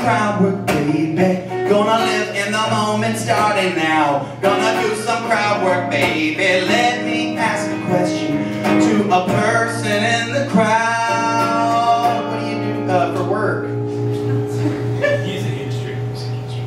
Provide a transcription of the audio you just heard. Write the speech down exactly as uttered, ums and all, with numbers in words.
crowd work, baby. Gonna live in the moment starting now. Gonna do some crowd work, baby. Let me ask a question to a person in the crowd. What do you do uh, for work? Music industry. Music industry.